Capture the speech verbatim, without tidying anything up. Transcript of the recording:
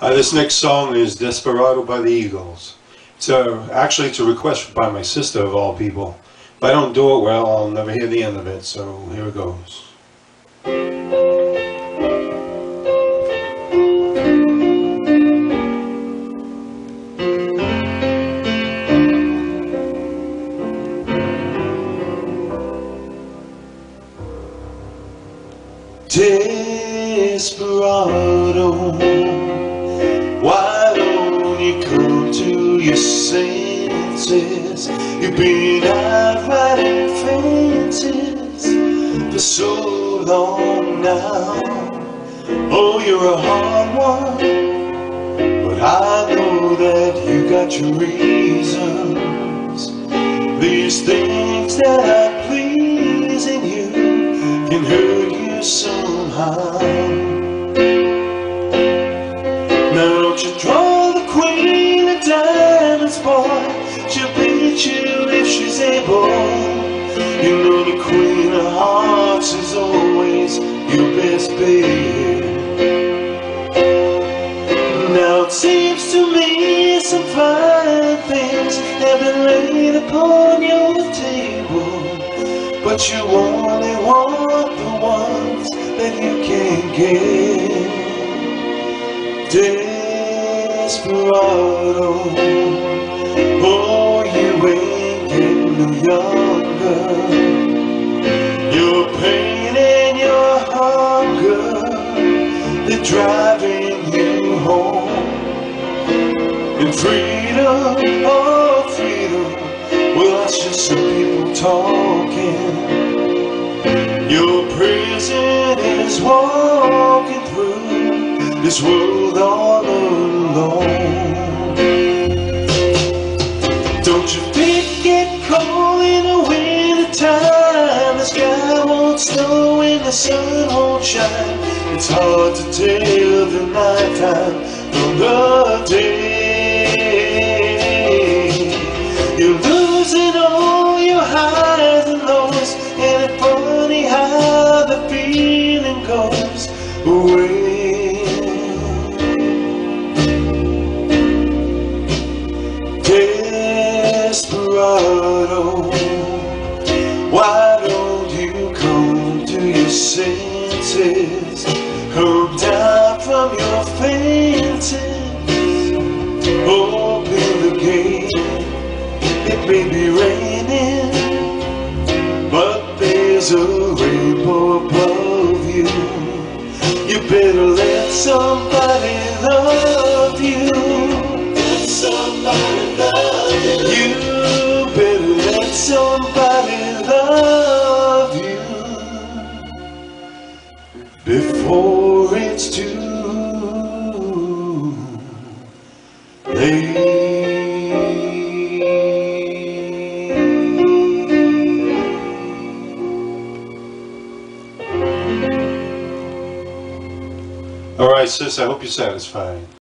Uh, this next song is Desperado by the Eagles. It's uh, actually it's a request by my sister of all people. If I don't do it well, I'll never hear the end of it, so here it goes. Desperado, why don't you come to your senses? You've been out riding fences for so long now. Oh, you're a hard one, but I know that you got your reasons. These things that are pleasing you can hurt you somehow. Now don't you draw the queen of diamonds, boy. She'll beat you if she's able. You know the queen of hearts is always your best bet. Now it seems to me some fine things have been laid upon your table, but you only want the ones that you can't get. Desperado, oh, you ain't getting no younger. Your pain and your hunger, they're driving you home. And freedom, oh freedom, well that's just some people talking. Your prison is walking through this world all alone. Don't your feet get cold in the winter time? The sky won't snow and the sun won't shine. It's hard to tell the night time from the day. You're losing all your highs and lows, and it's funny how the feeling goes away. Desperado, why don't you come to your senses? Come down from your fences. Open the gate. It may be raining, but there's a rainbow above you. You better let somebody love you. Let somebody love you. You better let somebody love you before it's too late. Alright sis, I hope you're satisfied.